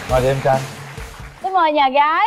Mời đi em trai. Xin mời nhà gái.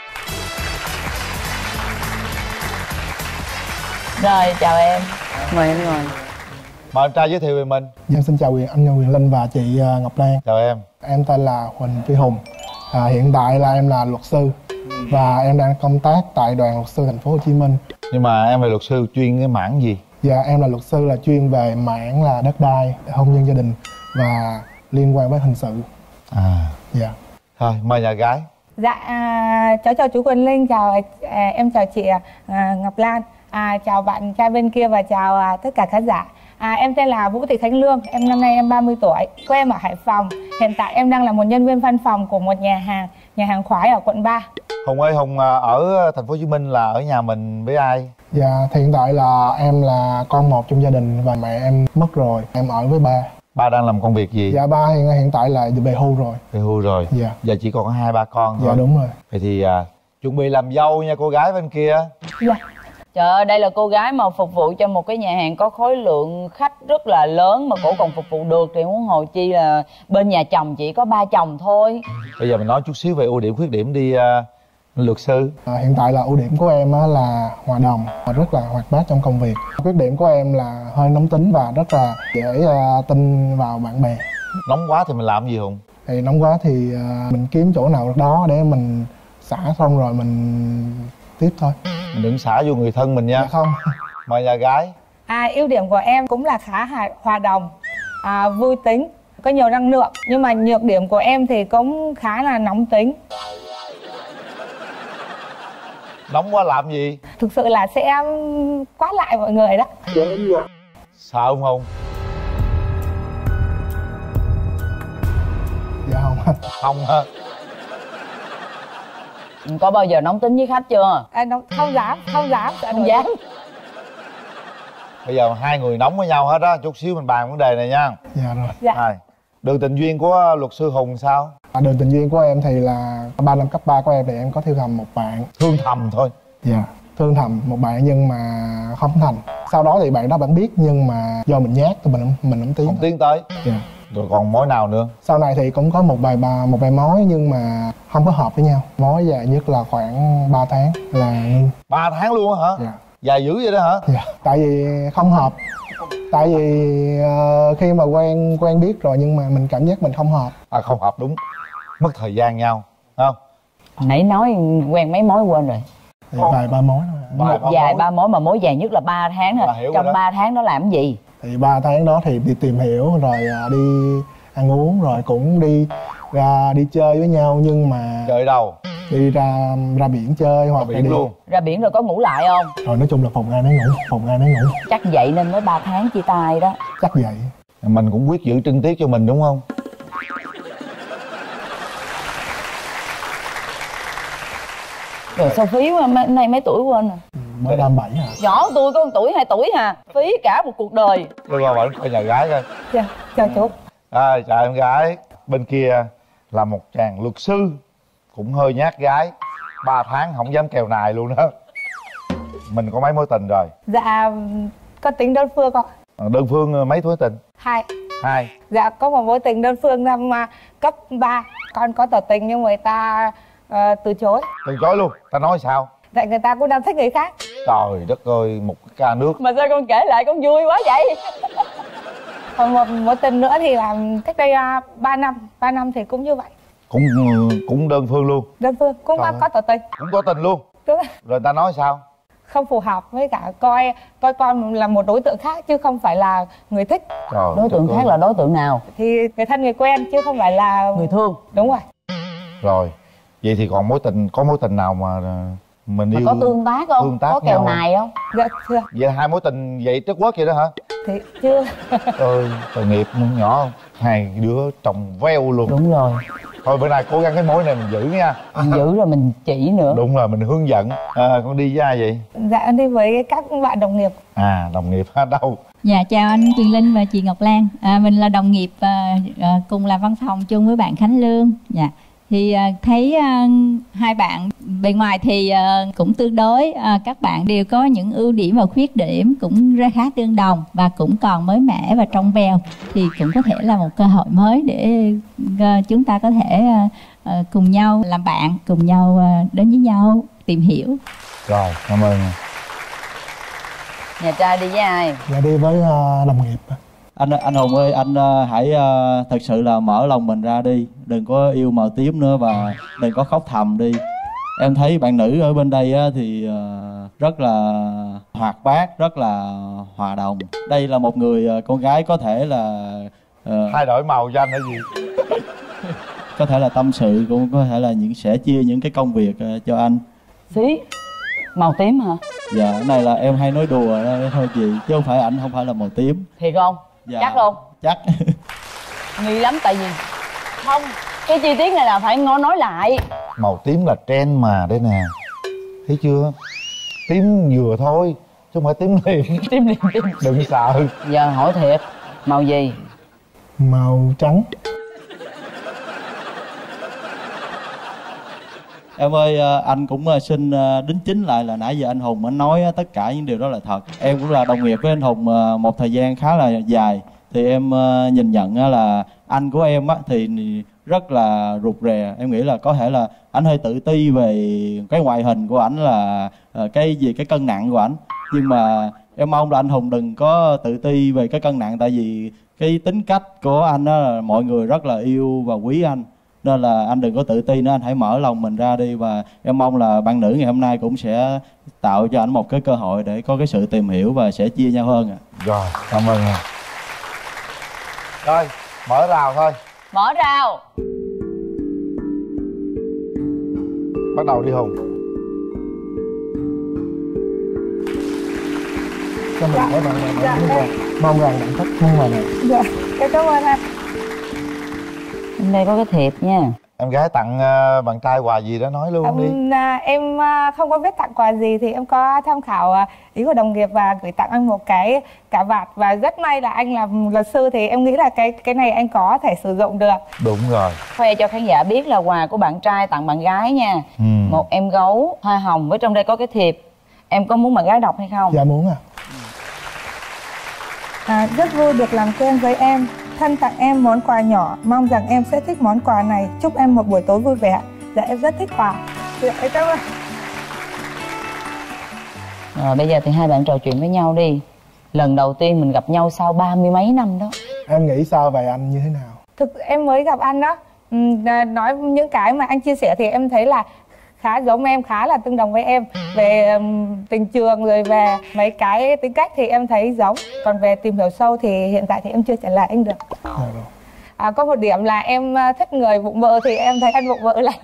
Rồi chào em. Mời em ngồi. Mời em trai giới thiệu về mình. Em xin chào anh Quyền Linh và chị Ngọc Lan. Chào em. Em tên là Huỳnh Phi Hùng. Hiện tại là em là luật sư và em đang công tác tại đoàn luật sư thành phố Hồ Chí Minh. Nhưng mà em là luật sư chuyên cái mảng gì? Dạ em là luật sư là chuyên về mảng là đất đai, hôn nhân gia đình và liên quan với hình sự. Dạ. Thôi mời nhà gái. Dạ, cháu chào chú Quyền Linh, chào em chào chị Ngọc Lan, chào bạn trai bên kia và chào tất cả khán giả. Em tên là Vũ Thị Khánh Lương, năm nay em 30 tuổi, quê em ở Hải Phòng. Hiện tại em đang là một nhân viên văn phòng của một nhà hàng khoái ở quận 3. Hùng ơi, Hùng ở thành phố Hồ Chí Minh là ở nhà mình với ai? Dạ hiện tại là em là con một trong gia đình và mẹ em mất rồi, em ở với ba. Ba đang làm công việc gì? Dạ ba hiện tại là về hưu rồi. Về hưu rồi. Dạ. Giờ chỉ còn có 2-3 con thôi. Dạ đúng rồi. Vậy thì chuẩn bị làm dâu nha cô gái bên kia. Dạ. Trời ơi, đây là cô gái mà phục vụ cho một cái nhà hàng có khối lượng khách rất là lớn mà cổ còn phục vụ được thì huống hồ chi là bên nhà chồng chỉ có 3 chồng thôi. Bây giờ mình nói chút xíu về ưu điểm khuyết điểm đi luật sư. Hiện tại là ưu điểm của em là hòa đồng và rất là hoạt bát trong công việc. Khuyết điểm của em là hơi nóng tính và rất là dễ tin vào bạn bè. Nóng quá thì mình làm gì Hùng? Thì nóng quá thì mình kiếm chỗ nào đó để mình xả xong rồi mình tiếp thôi. Mình đừng xả vô người thân mình nha. Dạ không. Mời nhà gái. Ưu điểm của em cũng là khá hòa đồng, vui tính, có nhiều năng lượng. Nhưng mà nhược điểm của em thì cũng khá là nóng tính. Nóng quá làm gì? Thực sự là sẽ quát lại mọi người đó. Sợ không Hùng? Dạ không. Không hả? Có bao giờ nóng tính với khách chưa? Không dám. Không dám. Bây giờ hai người nóng với nhau hết á, chút xíu mình bàn vấn đề này nha. Dạ rồi. Dạ. Đường tình duyên của luật sư Hùng sao? Đường tình duyên của em thì là 3 năm cấp 3 của em thì em có thương thầm một bạn. Thương thầm thôi? Dạ, thương thầm một bạn nhưng mà không thành. Sau đó thì bạn đó bạn biết nhưng mà do mình nhát thì mình không tiến. Không tiến tới. Dạ. Rồi còn mối nào nữa? Sau này thì cũng có một vài mối nhưng mà không có hợp với nhau. Mối dài nhất là khoảng 3 tháng là ngưng. 3 tháng luôn hả? Dạ. Dài dữ vậy đó hả? Dạ. Tại vì không hợp. Tại vì khi mà quen biết rồi nhưng mà mình cảm giác mình không hợp. Không hợp đúng. Mất thời gian nhau, không? Nãy nói quen mấy mối quên rồi. Thì vài ba mối thôi. Ba mối mà mối dài nhất là 3 tháng thôi. Trong 3 tháng đó làm cái gì? Thì 3 tháng đó thì đi tìm hiểu rồi đi ăn uống rồi cũng đi ra đi chơi với nhau nhưng mà chơi đâu? Đi ra biển chơi hoặc biển đi luôn. Ra biển rồi có ngủ lại không? Rồi nói chung là phòng ai nấy ngủ. Chắc vậy nên mới 3 tháng chia tay đó. Chắc vậy. Mình cũng quyết giữ trinh tiết cho mình đúng không? Rồi sao phí quá, nay mấy tuổi quên rồi? Mới 37 hả? Nhỏ tôi có 1 tuổi 2 tuổi hà. Phí cả một cuộc đời. Đưa qua bển coi nhà gái coi. Dạ, chào chú. Chào em gái. Bên kia là một chàng luật sư cũng hơi nhát gái. 3 tháng không dám kèo nài luôn đó. Mình có mấy mối tình rồi? Dạ, có tính đơn phương không? Đơn phương mấy mối tình? 2. Dạ, có một mối tình đơn phương năm cấp 3. Con có tỏ tình nhưng người ta từ chối. Từ chối luôn? Ta nói sao? Tại người ta cũng đang thích người khác. Trời đất ơi, một cái ca nước. Mà sao con kể lại con vui quá vậy? Còn một mối tình nữa thì là cách đây 3 năm. 3 năm thì cũng như vậy. Cũng đơn phương luôn? Đơn phương, cũng có tỏ tình. Cũng có tình luôn? Đúng rồi. Rồi ta nói sao? Không phù hợp với cả coi con là một đối tượng khác chứ không phải là người thích. Trời, đối tượng khác là đối tượng nào? Thì người thân người quen chứ không phải là người thương. Đúng rồi. Rồi vậy thì còn có mối tình nào mà mình yêu có tương tác không? Tương tác có kèo nài không? Dạ chưa. Vậy 2 mối tình vậy trất quất vậy đó hả? Thì chưa. Tội nghiệp nhỏ không? 2 đứa chồng veo luôn. Đúng rồi. Thôi bữa nay cố gắng cái mối này mình giữ nha. Mình giữ rồi mình chỉ nữa. Đúng rồi, mình hướng dẫn. Con đi với ai vậy? Dạ em đi với các bạn đồng nghiệp. Đồng nghiệp ở đâu? Dạ chào anh Quyền Linh và chị Ngọc Lan. Mình là đồng nghiệp cùng làm văn phòng chung với bạn Khánh Lương. Dạ. Thì thấy hai bạn bề ngoài thì cũng tương đối, các bạn đều có những ưu điểm và khuyết điểm cũng khá tương đồng và cũng còn mới mẻ và trong veo, thì cũng có thể là một cơ hội mới để chúng ta có thể cùng nhau làm bạn, cùng nhau đến với nhau tìm hiểu. Rồi, cảm ơn. Nhà trai đi với ai? Dạ đi với đồng nghiệp. Anh Hùng ơi, anh hãy thật sự là mở lòng mình ra đi, đừng có yêu màu tím nữa và đừng có khóc thầm đi. Em thấy bạn nữ ở bên đây thì rất là hoạt bát, rất là hòa đồng. Đây là một người con gái có thể là Thay đổi màu cho anh hay gì? có thể là tâm sự, cũng có thể là sẽ chia những cái công việc cho anh. Xí, màu tím hả? Dạ, cái này là em hay nói đùa thôi chị, chứ không phải ảnh không phải là màu tím. Thiệt không? Dạ, chắc không? Chắc. Nghi lắm, tại vì không, cái chi tiết này là phải nói lại. Màu tím là trend mà đây nè, thấy chưa? Tím vừa thôi chứ không phải tím liền. Tim liền tim. Đừng sợ. Giờ hỏi thiệt, màu gì? Màu trắng. Em ơi, anh cũng xin đính chính lại là nãy giờ anh Hùng anh nói tất cả những điều đó là thật. Em cũng là đồng nghiệp với anh Hùng một thời gian khá là dài. Thì em nhìn nhận là anh của em thì rất là rụt rè. Em nghĩ là có thể là anh hơi tự ti về cái ngoại hình của ảnh, là cái cân nặng của ảnh. Nhưng mà em mong là anh Hùng đừng có tự ti về cái cân nặng, tại vì cái tính cách của anh đó là mọi người rất là yêu và quý anh. Nên là anh đừng có tự ti nữa, anh hãy mở lòng mình ra đi. Và em mong là bạn nữ ngày hôm nay cũng sẽ tạo cho anh một cái cơ hội để có cái sự tìm hiểu và sẽ chia nhau hơn ạ. Rồi, cảm ơn em. Rồi, mở rào thôi. Mở rào. Bắt đầu đi Hùng. Cho mình thấy bạn này mong rằng bạn thích nhưng mà này. Dạ, em cảm ơn anh. Bên đây có cái thiệp nha. Em gái tặng bạn trai quà gì đó nói luôn đi. Em không có biết tặng quà gì, thì em có tham khảo ý của đồng nghiệp và gửi tặng anh một cái cà vạt. Và rất may là anh là luật sư, thì em nghĩ là cái này anh có thể sử dụng được. Đúng rồi. Khoe cho khán giả biết là quà của bạn trai tặng bạn gái nha. Một em gấu hoa hồng, với trong đây có cái thiệp. Em có muốn bạn gái đọc hay không? Dạ muốn Rất vui được làm quen với em. Thân tặng em món quà nhỏ, mong rằng em sẽ thích món quà này. Chúc em một buổi tối vui vẻ. Dạ em rất thích quà. Dạ em cảm ơn. Rồi bây giờ thì hai bạn trò chuyện với nhau đi. Lần đầu tiên mình gặp nhau sau 30 mấy năm đó. Em nghĩ sao về anh như thế nào? Thực em mới gặp anh đó, nói những cái mà anh chia sẻ thì em thấy là khá giống em, khá là tương đồng với em. Về tình trường rồi về mấy cái tính cách thì em thấy giống. Còn về tìm hiểu sâu thì hiện tại thì em chưa trả lời anh được. Có một điểm là em thích người bụng bự, thì em thấy anh bụng bự là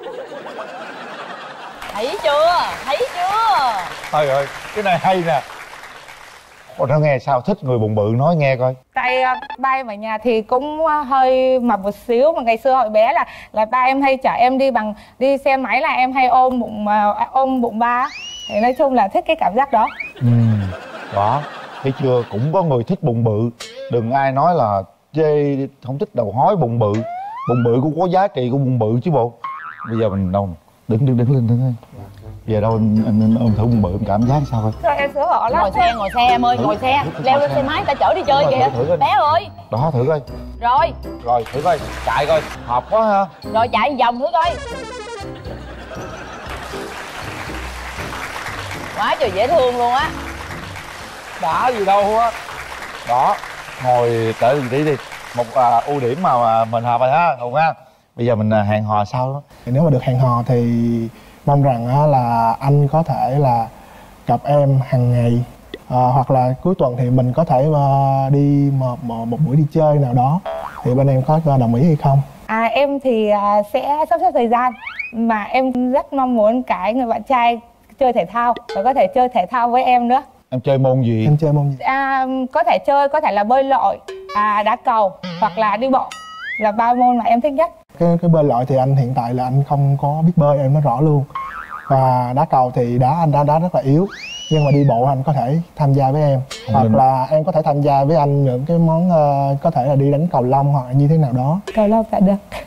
Thấy chưa? Thấy chưa? Trời ơi, cái này hay nè. Ủa nó nghe sao thích người bụng bự, nói nghe coi. Tại ba em ở nhà thì cũng hơi mập một xíu, mà ngày xưa hồi bé là ba em hay chở em đi xe máy là em hay ôm bụng ba. Thì nói chung là thích cái cảm giác đó. Đó, thấy chưa, cũng có người thích bụng bự. Đừng ai nói là chê không thích đầu hói bụng bự. Bụng bự cũng có giá trị của bụng bự chứ bộ. Bây giờ mình đâu đứng lên thôi. Giờ đâu anh ôm thử bụng bự em cảm giác sao coi. Rồi em sửa họ lắm. Ngồi xe em ơi, ngồi xe. Leo lên xe máy ta chở đi chơi kìa. Bé ơi. Đó thử coi. Rồi Thử coi, chạy coi, hợp quá ha. Rồi chạy vòng thử coi. Quá trời dễ thương luôn á. Đã gì đâu á. Đó, ngồi tới vị trí đi. Một ưu điểm mà mình hợp rồi ha, Hùng ha. Bây giờ mình hẹn hò sau đó. Nếu mà được hẹn hò thì mong rằng là anh có thể là gặp em hàng ngày, hoặc là cuối tuần thì mình có thể đi một buổi đi chơi nào đó. Thì bên em có đồng ý hay không? Em thì sẽ sắp xếp thời gian. Mà em rất mong muốn cái người bạn trai chơi thể thao và có thể chơi thể thao với em nữa. Em chơi môn gì? Em chơi môn gì? Có thể chơi, có thể là bơi lội, đá cầu hoặc là đi bộ, là 3 môn mà em thích nhất. Cái bơi lội thì anh hiện tại là anh không có biết bơi, em nói rõ luôn. Và đá cầu thì anh đá rất là yếu. Nhưng mà đi bộ anh có thể tham gia với em. Hoặc là em có thể tham gia với anh những cái món có thể là đi đánh cầu lông hoặc là như thế nào đó. Cầu lông phải được.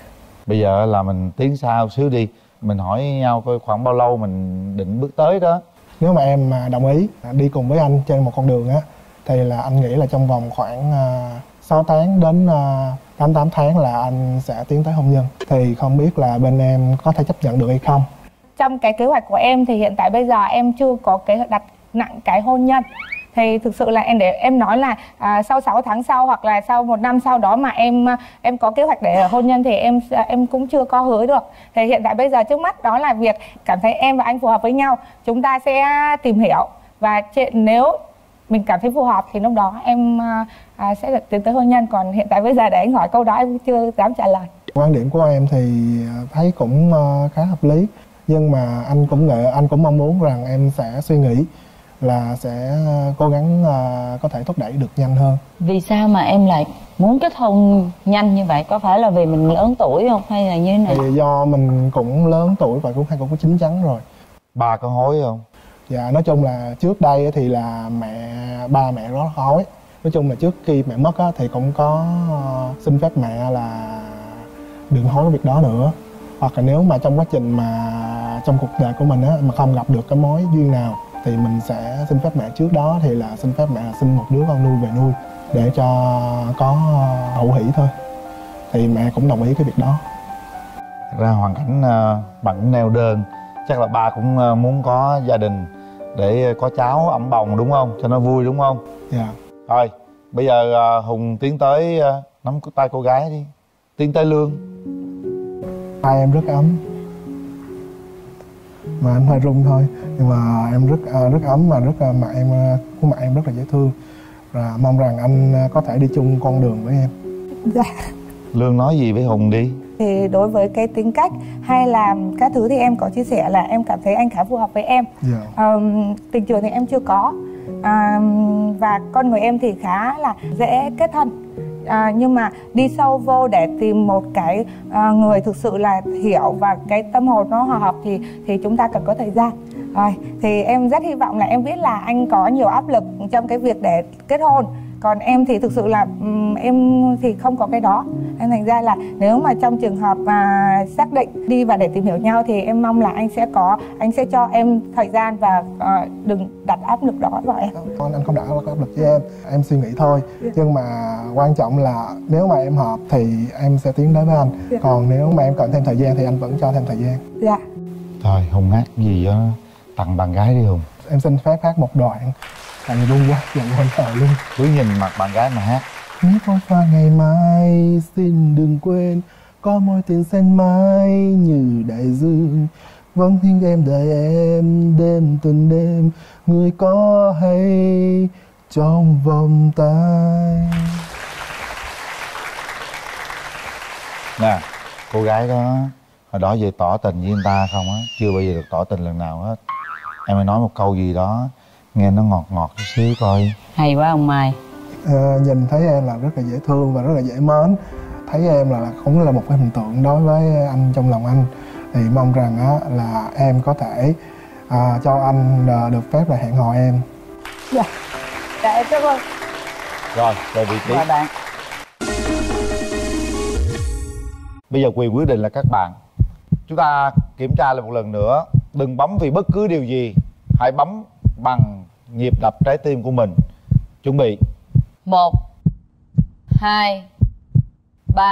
Bây giờ là mình tiến xa xíu đi, mình hỏi nhau coi khoảng bao lâu mình định bước tới đó. Nếu mà em mà đồng ý đi cùng với anh trên một con đường á, thì là anh nghĩ là trong vòng khoảng 6 tháng đến 8 tháng là anh sẽ tiến tới hôn nhân. Thì không biết là bên em có thể chấp nhận được hay không? Trong cái kế hoạch của em thì hiện tại bây giờ em chưa có kế hoạch đặt nặng cái hôn nhân. Thì thực sự là để em nói là sau 6 tháng sau hoặc là sau 1 năm sau đó mà em có kế hoạch để hôn nhân thì em cũng chưa có hứa được. Thì hiện tại bây giờ trước mắt đó là việc cảm thấy em và anh phù hợp với nhau, chúng ta sẽ tìm hiểu và nếu mình cảm thấy phù hợp thì lúc đó em sẽ tiến tới hôn nhân. Còn hiện tại bây giờ để anh hỏi câu đó em chưa dám trả lời. Quan điểm của em thì thấy cũng khá hợp lý, nhưng mà anh cũng mong muốn rằng em sẽ suy nghĩ là sẽ cố gắng có thể thúc đẩy được nhanh hơn. Vì sao mà em lại muốn kết hôn nhanh như vậy? Có phải là vì mình lớn tuổi không hay là như thế nào? Thì do mình cũng lớn tuổi và cũng có chín chắn rồi. Ba có hối không? Dạ, nói chung là trước đây thì là ba mẹ rất hối. Nói chung là trước khi mẹ mất thì cũng có xin phép mẹ là đừng hối cái việc đó nữa. Hoặc là nếu mà trong quá trình mà trong cuộc đời của mình mà không gặp được cái mối duyên nào thì mình sẽ xin phép mẹ trước đó, thì là xin phép mẹ là xin một đứa con nuôi về nuôi để cho có hậu hỷ thôi. Thì mẹ cũng đồng ý cái việc đó. Thật ra hoàn cảnh bạn cũng neo đơn, chắc là ba cũng muốn có gia đình để có cháu ẵm bồng đúng không? Cho nó vui đúng không? Dạ. Rồi, bây giờ Hùng tiến tới nắm tay cô gái đi. Tiến tới Lương. Tay em rất ấm, mà anh hơi run thôi, nhưng mà em rất ấm và mặt em rất là dễ thương, và mong rằng anh có thể đi chung con đường với em. Dạ. Lương nói gì với Hùng đi? Thì đối với cái tính cách hay là các thứ thì em có chia sẻ là em cảm thấy anh khá phù hợp với em. Dạ. Tình trường thì em chưa có, và con người em thì khá là dễ kết thân. Nhưng mà đi sâu vô để tìm một cái người thực sự là hiểu và cái tâm hồn nó hòa hợp thì chúng ta cần có thời gian. Rồi, thì em rất hy vọng là em biết là anh có nhiều áp lực trong cái việc để kết hôn. Còn em thì thực sự là em thì không có cái đó. Nên thành ra là nếu mà trong trường hợp mà xác định đi và để tìm hiểu nhau thì em mong là anh sẽ cho em thời gian và đừng đặt áp lực đó vào em. Anh không đặt áp lực với em suy nghĩ thôi. Nhưng mà quan trọng là nếu mà em hợp thì em sẽ tiến đến với anh. Còn nếu mà em cần thêm thời gian thì anh vẫn cho thêm thời gian. Dạ. Thôi Hùng hát gì đó tặng bạn gái đi Hùng. Em xin phép hát một đoạn. Tại vì run quá, giận quên thời luôn. Cứ nhìn mặt bạn gái mà hát. Nếu có pha ngày mai xin đừng quên, có môi tiền xen mãi như đại dương, vẫn thiên em đợi em đêm từng đêm, người có hay trong vòng tay. Nè, cô gái đó hồi đó về tỏ tình với anh ta không á? Chưa bao giờ được tỏ tình lần nào hết. Em hãy nói một câu gì đó nghe nó ngọt ngọt chút xíu coi. Hay quá ông Mai. Nhìn thấy em là rất là dễ thương và rất là dễ mến. Thấy em là cũng là một cái hình tượng đối với anh trong lòng anh. Thì mong rằng là em có thể cho anh được phép là hẹn hò em. Dạ. Dạ em cảm ơn. Rồi, về vị trí. Mời bạn. Bây giờ quyền quyết định là các bạn. Chúng ta kiểm tra lại một lần nữa. Đừng bấm vì bất cứ điều gì. Hãy bấm bằng nhịp đập trái tim của mình. Chuẩn bị. 1 2 3.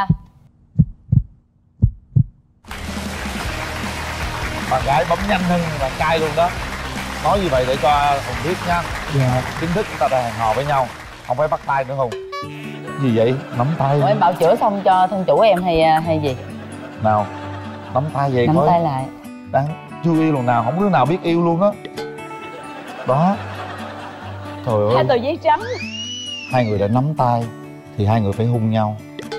Bạn gái bấm nhanh hơn bạn trai luôn đó. Nói như vậy để cho Hùng biết nha. Dạ. Chính thức chúng ta đã hẹn hò với nhau. Không phải bắt tay nữa Hùng. Gì vậy? Nắm tay. Ủa, em bảo chữa xong cho thân chủ em hay gì? Nào. Nắm tay vậy Nắm coi. tay lại. Đang chưa yêu lần nào, không đứa nào biết yêu luôn á. Đó. Trời ơi. Hai tờ giấy trắng. Hai người đã nắm tay thì hai người phải hôn nhau.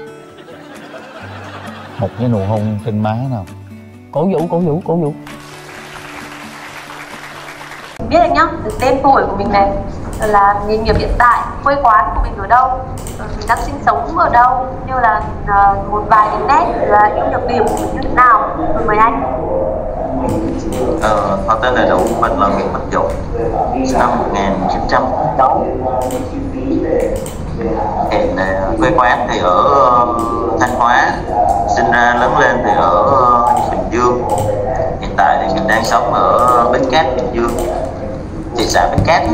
Một cái nụ hôn trên má nào. Cổ vũ. Biết anh nhá, tên tuổi của mình này, là nghề nghiệp hiện tại, quê quán của mình ở đâu, mình đang sinh sống ở đâu, như là một vài cái nét là yêu nhược điểm của mình như thế nào. Mời anh. Họ tên đầy đủ của mình là Nguyễn Văn Dũng, sinh năm 1900. Hiện quê quán thì ở Thanh Hóa, sinh ra lớn lên thì ở Bình Dương. Hiện tại thì mình đang sống ở Bến Cát, Bình Dương, thị xã Bến Cát.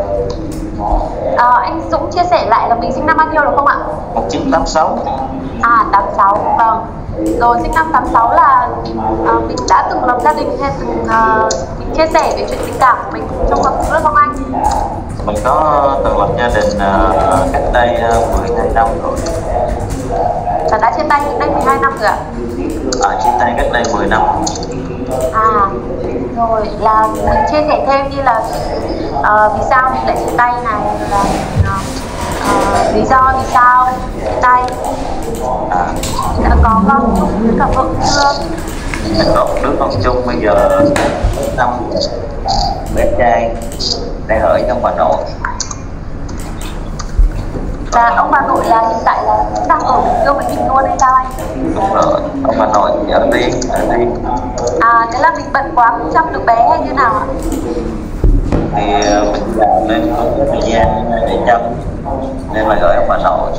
Anh Dũng chia sẻ lại là mình sinh năm bao nhiêu được không ạ? 1986. 86, vâng. Rồi sinh năm 86 là mình đã từng lập gia đình hay từng mình chia sẻ về chuyện tình cảm của mình trong cuộc sống không anh? Mình có từng lập gia đình cách đây 12 năm rồi. Và đã chia tay cách đây 12 năm rồi ạ? Chia tay cách đây 10 năm. Rồi là mình chia sẻ thêm như là vì sao mình lại chia tay này, là lý do vì sao chia tay. Đã có con chung với cả vợ chưa? Mình có một đứa con chung bây giờ 4 năm, bé trai đang ở trong Hà Nội. Và ông bà nội là hiện tại là đang ở Bình Dương với mình luôn hay sao anh? Đúng rồi, ông bà nội thì ở đây. Thế là mình bận quá không chăm được bé hay như nào ạ? Thì mình làm nên không có thời gian để chăm nên là gửi ông bà nội.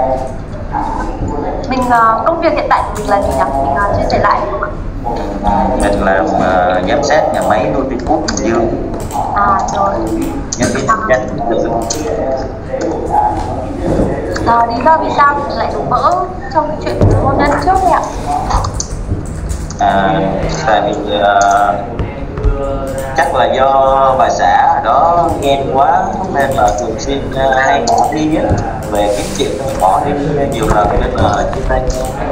Mình công việc hiện tại của mình là gì nhỉ? Mình chia sẻ lại được không ạ? Mình làm giám sát nhà máy Nutifood Bình Dương. Rồi. Nhân viên kinh doanh được. Lý do vì sao mình lại đổ vỡ trong cái chuyện hôn nhân trước vậy ạ? Tại vì chắc là do bà xã ở đó ghen quá nên là thường xuyên hay bỏ đi á, về kiếm chuyện bỏ đi nhiều lần nên là chia tay.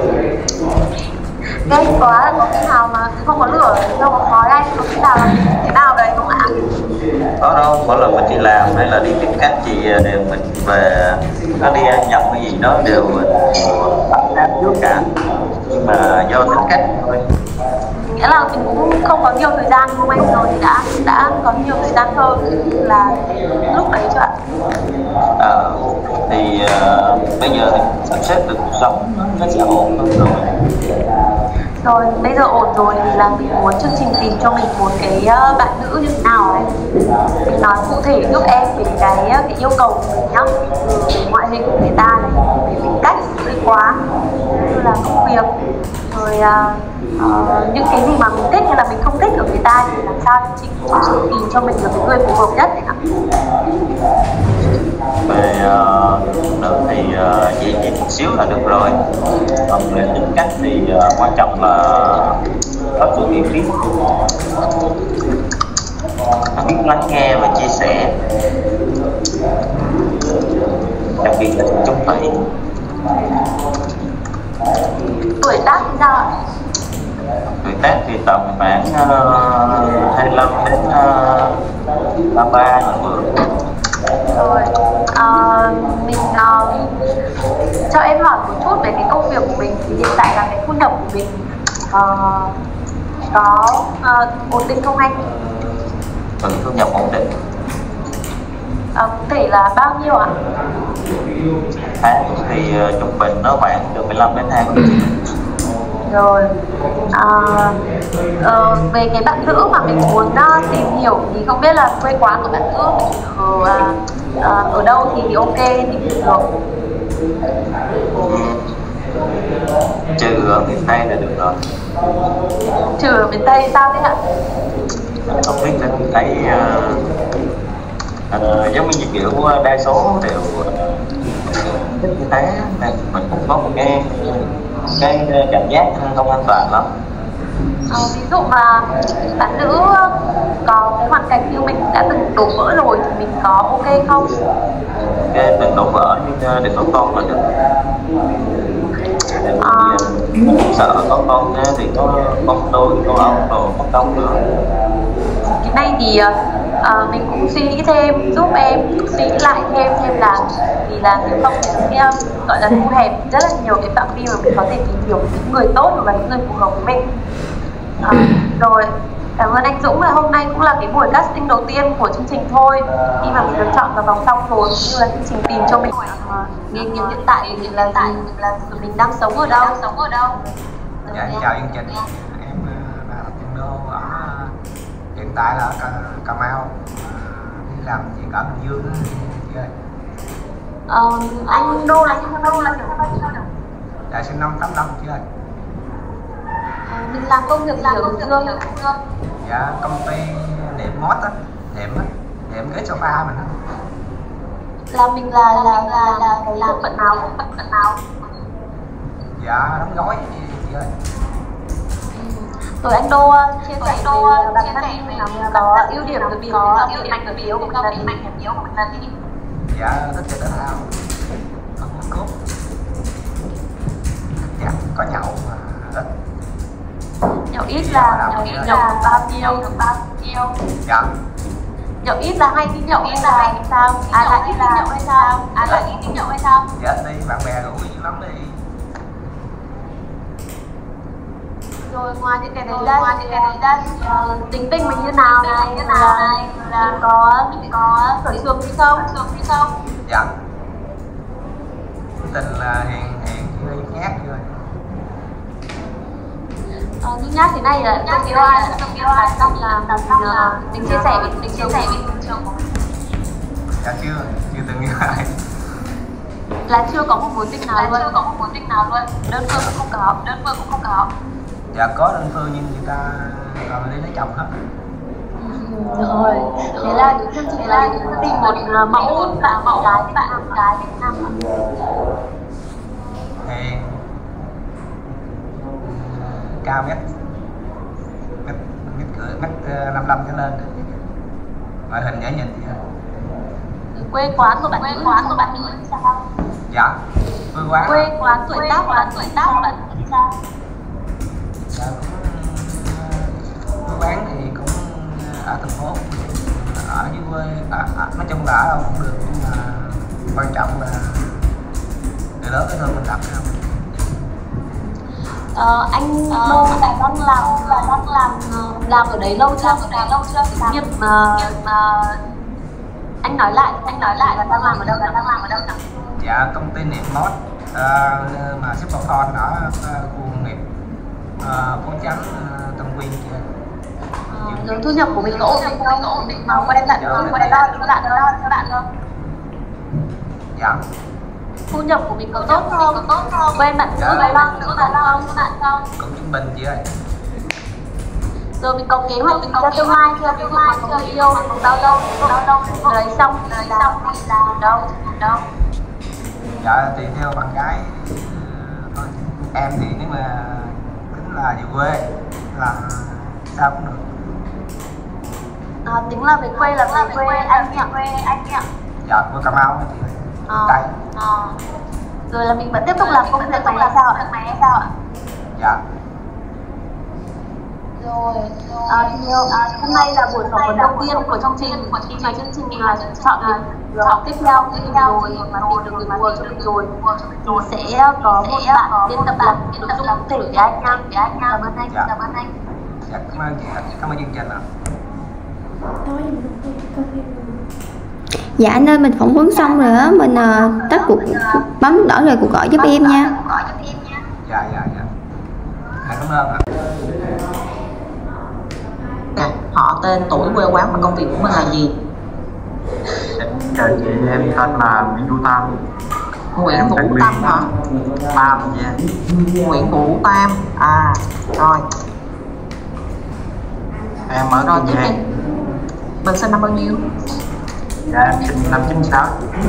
Ghen quá là có khi nào mà không có lửa không có khói anh, có khi nào là thế nào đấy không ạ? Có đâu, mỗi lần mình đi làm hay là đi tiếp khách gì đều mình về nó đi ăn nhậu cái gì đó đều bắt đáp trước cả, nhưng mà do tính cách thôi. Nghĩa là mình cũng không có nhiều thời gian không anh, rồi thì đã có nhiều thời gian hơn là lúc đấy chưa ạ? Thì bây giờ thì sắp xếp được cuộc sống nó sẽ ổn hơn rồi. Rồi bây giờ ổn rồi thì là mình muốn chương trình tìm cho mình một cái bạn nữ như thế nào đấy. Mình nói cụ thể giúp em về cái yêu cầu của mình nhá. Về ngoại hình của người ta này, về tính cách, quê quán, như là công việc, rồi những cái gì mà mình thích hay là mình không thích ở người ta thì làm sao chương trình tìm cho mình được cái người phù hợp nhất đấy ạ. Về nữ thì dễ nhẹ một xíu là được rồi. Còn về tính cách thì quan trọng là có sự hiểu biết, nó biết lắng nghe và chia sẻ, đặc biệt là chung thủy. Tuổi tác thì sao ạ? Tuổi tác thì tầm khoảng 25 đến 33 là vừa. Rồi, mình cho em hỏi một chút về cái công việc của mình. Thì hiện tại là cái thu nhập của mình có ổn định không anh? Thu nhập ổn định. Cụ thể là bao nhiêu ạ? Tháng thì trung bình nó khoảng từ 15 đến 20 triệu. Rồi, về cái bạn nữ mà mình muốn tìm hiểu thì không biết là quê quán của bạn nữ mình ở đâu thì ok thì được. Trừ ở miền Tây là được rồi. Trừ ở miền Tây sao thế ạ? Không biết là miền Tây giống như kiểu đa số đều thích như thế nên mình cũng có một cái cảm giác không an toàn lắm. Ví dụ mà bạn nữ có cái hoàn cảnh như mình đã từng đổ vỡ rồi thì mình có ok không? Cái từng đổ vỡ nhưng để có con là được. Mình sợ có con thì có con đôi, con ông đồ có con được. Cái này thì mình cũng suy nghĩ thêm, giúp em suy nghĩ lại thêm là vì là nếu không thì sẽ gọi là thu hẹp rất là nhiều cái phạm vi mà mình có thể tìm hiểu những người tốt và những người phù hợp với mình. Rồi, cảm ơn anh Dũng. Là hôm nay cũng là cái buổi casting đầu tiên của chương trình thôi. Khi mà mình được chọn vào vòng trong rồi, cũng như là chương trình tìm cho mình nghề nghiệp hiện tại thì là mình đang sống ở đâu? Dạ, chào chương trình. Em là Trần Đô ở hiện tại là ở Cà Mau, đi làm việc ở Bình Dương. Anh Đô là sinh năm bao nhiêu? Dạ sinh năm 85 chị ơi. Mình làm công việc làm ở Dương. Dạ công ty nệm mót á, nệm ghế sofa mình á. Là mình là làm phận nào? Dạ đóng gói chị ơi. Rồi anh Đô chia sẻ về bản thân mình có ưu điểm và điểm mạnh yếu của mình là gì? Dạ thích chơi thể thao, không hút thuốc, dạ có nhậu mà ít. Nhậu ít là nhậu bao nhiêu? Dạ Nhậu ít là hay đi nhậu hay sao? Là ít đi nhậu hay sao? Ít đi nhậu hay sao? dạ đi bạn bè rủ nhiều lắm đi. Rồi ngoài những cái đấy ra tính tình mình như nào này, là có khởi xuồng hay không? Dạ tình là hiền hơi nhát rồi. Như nhát thế này là không yêu ai xong là mình chia sẻ với tình trường của mình. Dạ chưa từng yêu ai. Là chưa có một mối tình nào luôn. Đơn phương cũng không có. Dạ có đơn phương nhưng người ta còn đi lấy chồng hết. Rồi thế là chương trình là tìm một mẫu bạn gái Việt Nam. Thì cao mét 55 trở lên, ngoại hình dễ nhìn thì Quê quán của bạn nữ thì sao? dạ Quê quán tuổi tác của bạn thì sao? dạ quê quán thì cũng ở thành phố, ở dưới quê, nói chung là ở đâu cũng được, nhưng mà quan trọng là người lớn cái thương mình làm sao. Anh Đô đang làm ở đấy lâu chưa? Việc anh nói lại là đang làm ở đâu nào? Dạ công ty nệm mót mà ship phone ở khu công nghiệp Phố Chánh, Tân Quyên kia. Rồi thu nhập của mình có ổn định mà quen bạn không? Dạ Thu nhập của mình có tốt không? Quen bạn nữ Đài Loan không? cũng trung bình chị ơi. Rồi mình có kế hoạch cho tương lai chưa? Ví dụ mà có người yêu bao lâu lấy xong thì là đâu? Dạ thì theo bạn gái thôi. Em thì nếu mà tính là về quê là sao cũng được. Tính là về quê là về quê anh nhỉ? Dạ quê Cà Mau chị ơi. Rồi là mình vẫn tiếp tục làm công việc này hay sao ạ? Dạ Rồi, hôm nay là buổi phỏng vấn đầu tiên của chương trình. Khi mà chương trình là chọn tiếp theo rồi mà tìm được người phù hợp cho mình rồi thì sẽ có một bạn biên tập làm nội dung cụ thể với anh nha. Cảm ơn anh. Dạ cảm ơn chị, cảm ơn chương trình ạ. Dạ anh ơi, mình phỏng vấn xong rồi á, mình tắt cuộc, bấm đỏ rồi cuộc gọi giúp em nha. Dạ cảm ơn ạ. Họ, tên, tuổi, quê quán và công việc của mình là gì? Chào chị, em tên là Nguyễn Vũ Tam. Nguyễn Vũ Tam hả? Tam nha. Nguyễn Vũ Tam. Rồi. Em ở rồi Tiền Giang. Mình sinh năm bao nhiêu? Dạ em sinh năm 96.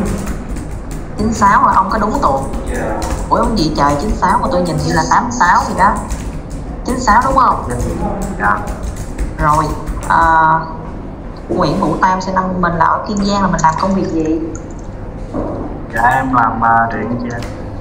96 hả? Ông có đúng tuổi? Ủa ông gì trời, 96 mà tôi nhìn như là 86 gì đó. 96 đúng không? Dạ. Rồi Nguyễn Vũ Tam sinh năm mình là ở Kiên Giang, là mình làm công việc gì? Dạ em làm điện chị.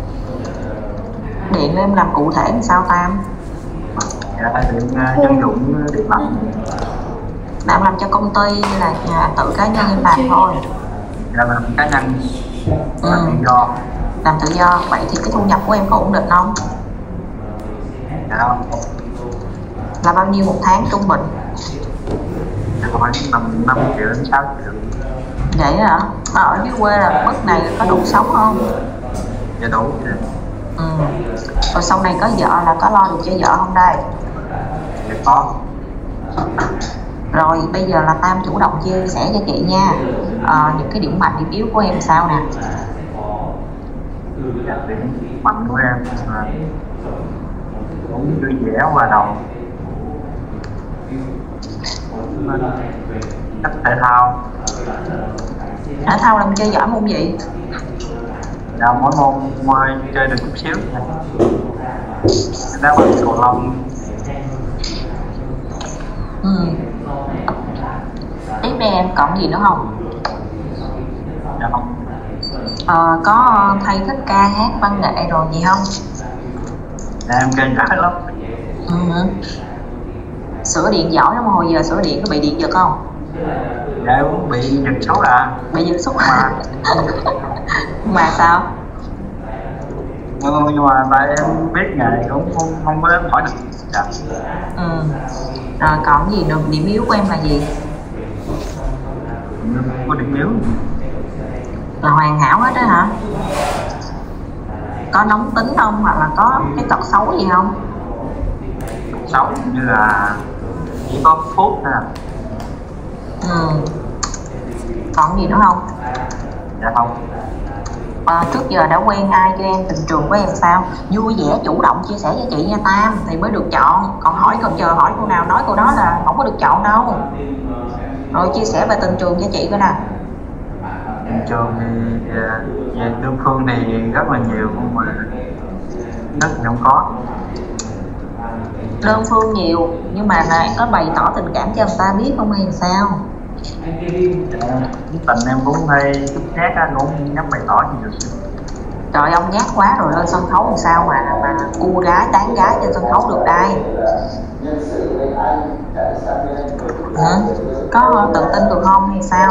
Điện em làm cụ thể làm sao Tam? Dạ điện dân dụng điện lạnh. Bạn làm cho công ty hay là tự cá nhân em làm thôi? Dạ làm cá nhân, làm tự do. Làm tự do, vậy thì cái thu nhập của em có ổn định không? Dạ không. Là bao nhiêu một tháng trung bình? Khoảng 5 triệu đến 6 triệu. Vậy hả? Mà ở dưới quê là mức này có đủ sống không? Dạ đủ. Rồi sau này có vợ là có lo được cho vợ không đây? Dạ có. Rồi bây giờ là Tam chủ động chia sẻ cho chị nha. Những cái điểm mạnh điểm yếu của em sao nè? điểm mạnh của em là cũng vui vẻ hòa đồng, cách thể thao. Thể thao làm chơi giỏi môn gì? Dạ mỗi môn chơi được chút xíu. Đá banh, cầu lông. Tiếp đây em còn gì nữa không? Dạ không. Có thầy thích ca hát văn nghệ rồi gì không? Dạ em kênh rãi lắm. Sửa điện giỏi lắm, hồi giờ sửa điện có bị điện giật không? Dạ em cũng bị giật số à. Bị giật số mà. Mà sao? Nhưng mà tại em biết nghề cũng không có đến hỏi được. Dạ. Rồi còn gì nữa, điểm yếu của em là gì? Không có điểm yếu. Là hoàn hảo hết đó hả? Có nóng tính không, hoặc là có cái tật xấu gì không? Xấu như là chỉ có phút thôi à. Còn gì nữa không? Dạ không. Trước giờ đã quen ai cho em, tình trường của em sao? Vui vẻ, chủ động chia sẻ với chị nha Tam thì mới được chọn. Còn hỏi còn chờ hỏi cô nào nói cô đó là không có được chọn đâu. Rồi chia sẻ về tình trường cho chị coi nè. Tình trường thì về đơn phương thì rất là nhiều, nhưng mà rất là không có. Đơn phương nhiều nhưng mà em có bày tỏ tình cảm cho người ta biết không hay sao? Tình em cũng hay chút nhát á, cũng nhắc bày tỏ nhiều. Trời ông nhát quá rồi lên sân khấu làm sao mà cua gái tán gái trên sân khấu được đây? Có tự tin được không hay sao?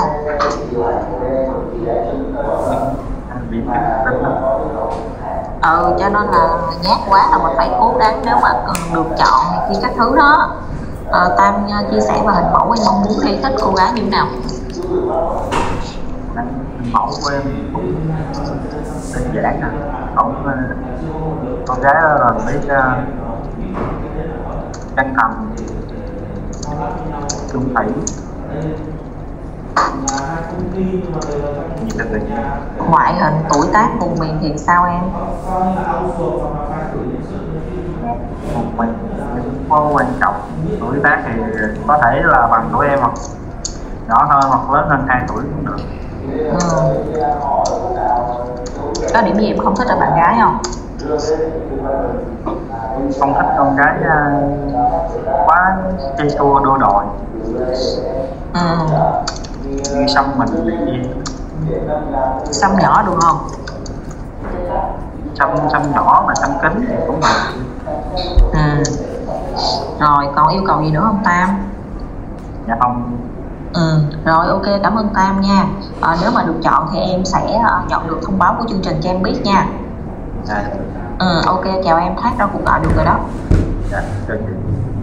Cho nên là nhát quá là mình phải cố gắng nếu mà cần được chọn thì các thứ đó. Tam chia sẻ về hình mẫu em mong muốn hay thích cô gái như thế nào? Hình mẫu của em cũng đơn giản à, không con gái đó là biết chân thành, trung thủy. Ngoại hình, tuổi tác, vùng miền thì sao em? Mình cũng có quan trọng. Tuổi tác thì có thể là bằng tuổi em hoặc nhỏ hơn hoặc lớn hơn 2 tuổi cũng được. Có điểm gì em không thích ở bạn gái không? Không thích con gái quá chê xua đua đòi. Như xăm mình bị gì? Xăm nhỏ được không? Xăm nhỏ mà xăm kính thì cũng được. Rồi còn yêu cầu gì nữa không Tam? Dạ không. Rồi ok, cảm ơn Tam nha. Nếu mà được chọn thì em sẽ nhận được thông báo của chương trình cho em biết nha. Dạ. Ok, chào em, thoát ra cuộc gọi được rồi đó. Dạ, chào chị.